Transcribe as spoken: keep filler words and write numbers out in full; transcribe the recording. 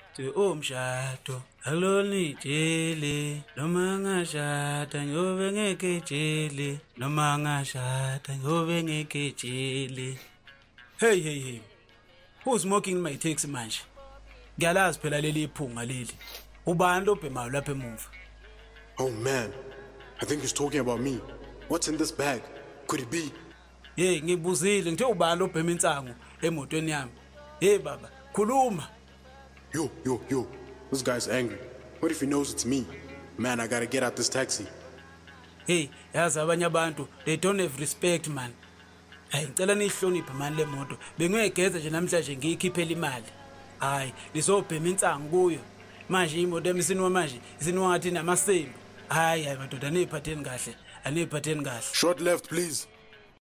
to umshado aloni jele noma ngashada ngiyobe ngeke jele noma ngashada ngiyobe ngeke jele. Hey hey hey, who's smoking in my taxi manje? Ngiyalazi phela leli iphunga leli. Ubani lo bhemayo lapha emuva? Oh man, I think he's talking about me. What's in this bag? Could it be? Hey, ngibuzile ngithe ubani lo bhema insangu emotweni yami. Hey baba, khuluma. Yo, yo, yo, this guy's angry. What if he knows it's me? Man, I gotta get out this taxi. Hey, yazi abanye abantu, they don't have respect man. Hayi ngicela nihloniphe manje le moto. Bengiyegeza nje namhlanje ngiyikhiphela imali. Hayi, lisobhema insangu kuyo. Manje imoto emsini manje isinwa ngathi namasembu. Hayi hayi madoda aniphatheni kahle, aniphatheni kahle. Short left please.